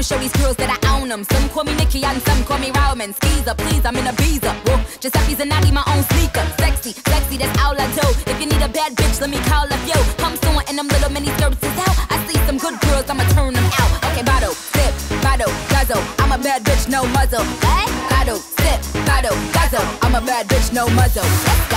to show these girls that I own them. Some call me Nikki and some call me Rowman. Skeezer, please, I'm in a visa. Whoa, Giuseppe's and Nagi, my own sneaker. Sexy, sexy, that's all I do. If you need a bad bitch, let me call up yo. Pumps on and them little mini skirts is out. I see some good girls, I'ma turn them out. Okay, bottle, sip, bottle, guzzle. I'm a bad bitch, no muzzle. Bottle, sip, bottle, guzzle. I'm a bad bitch, no muzzle.